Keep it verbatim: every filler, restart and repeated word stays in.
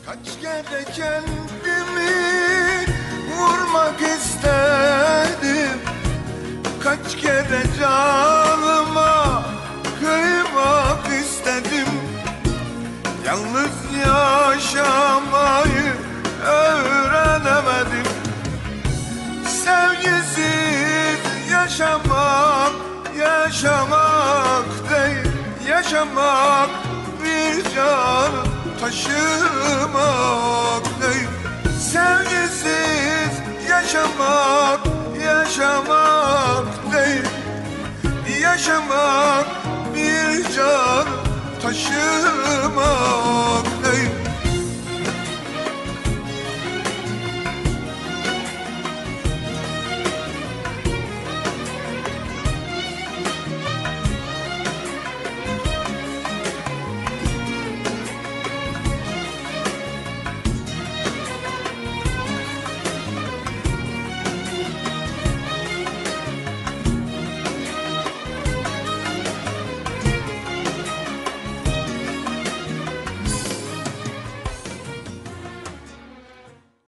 Kaç kere kendimi vurmak istedim, kaç kere canıma kıymak istedim. Yalnız yaşamayı öğrenemedim. Sevgisiz yaşamak, yaşamak değil, yaşamak bir can taşımak değil. Sevgisiz yaşamak, yaşamak değil, yaşamak bir can taşımak